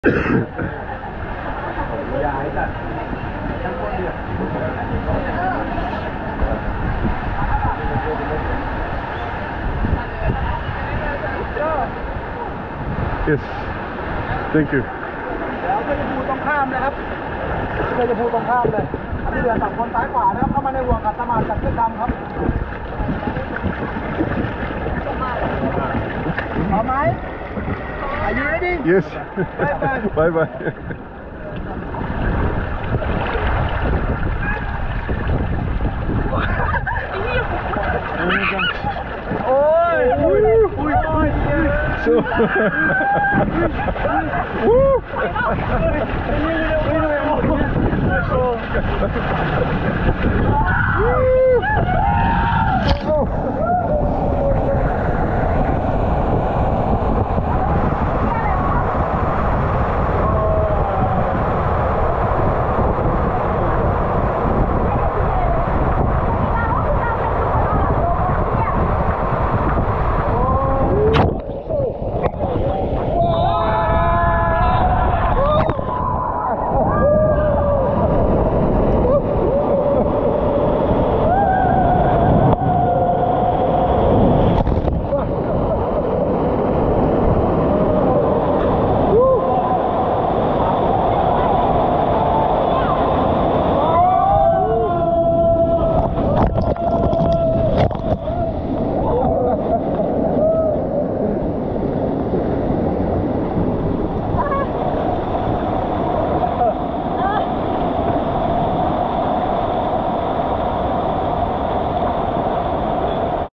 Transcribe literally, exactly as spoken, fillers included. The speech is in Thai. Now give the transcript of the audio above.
ยายจัดทั้งคนเดียว Yes thank you แล้วก็จะพูตรงข้ามนะครับก็จะพูตรงข้ามเลยอันนี้เรือฝั่งคนซ้ายขวานะครับเข้ามาในห่วงกับสมาร์ทจากเสื้อดำครับพร้อมไหมอายุready Yes Bye bye Bye bye โอ้ยอุ้ยอุ้ยอุ้ย So Woo Woo